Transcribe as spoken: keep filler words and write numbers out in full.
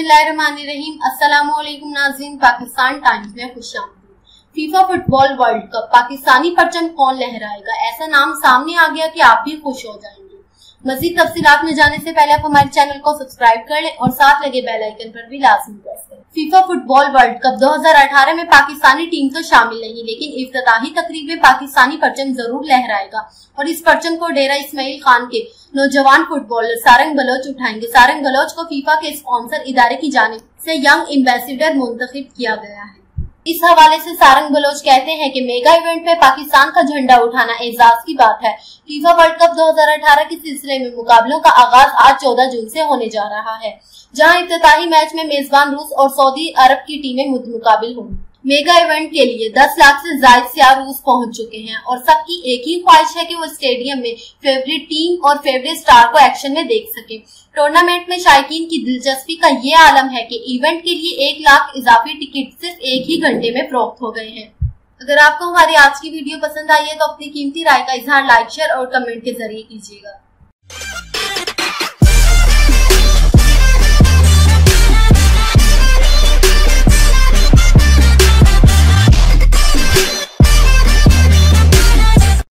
बिस्मिल्लाहिर्रहमानिर्रहीम। अस्सलामुअलैकुम नाज़रीन, पाकिस्तान टाइम्स में खुशामदीद। FIFA football world cup Pakistani परचम कौन लहराएगा, ऐसा नाम सामने आ गया कि आप भी खुश हो जाएंगे। मजीद तफसीलात में जाने से पहले आप हमारे चैनल को सब्सक्राइब कर लें और साथ लगे बेल आइकन पर भी लाजमी प्रेस करें। फीफा फुटबॉल वर्ल्ड कप दो हज़ार अठारह में पाकिस्तानी टीम तो शामिल नहीं, लेकिन इफ्तिताही तकरीब में पाकिस्तानी परचम जरूर लहराएगा और इस परचम को डेरा इस्माइल खान के नौजवान फुटबॉलर सारंग बलोच उठाएंगे। सारंग बलोच को फीफा के स्पॉन्सर इदारे की जानिब से यंग एम्बेसडर मुंतखब किया गया है। इस हवाले से सारंग बलोच कहते हैं कि मेगा इवेंट में पाकिस्तान का झंडा उठाना एजाज की बात है। फीफा वर्ल्ड कप दो हज़ार अठारह के सिलसिले में मुकाबलों का आगाज आज चौदह जून से होने जा रहा है, जहां इफ्तिताही मैच में मेजबान रूस और सऊदी अरब की टीमें मुकाबिल होंगी। मेगा इवेंट के लिए दस लाख से ज्यादा सियाह रूस पहुंच चुके हैं और सबकी एक ही ख्वाहिश है कि वो स्टेडियम में फेवरेट टीम और फेवरेट स्टार को एक्शन में देख सके। टूर्नामेंट में शायकीन की दिलचस्पी का ये आलम है कि इवेंट के लिए एक लाख इजाफी टिकट सिर्फ एक ही घंटे में फरोख्त हो गए हैं। अगर आपको हमारी आज की वीडियो पसंद आई है तो अपनी कीमती राय का इजहार लाइक, शेयर और कमेंट के जरिए कीजिएगा।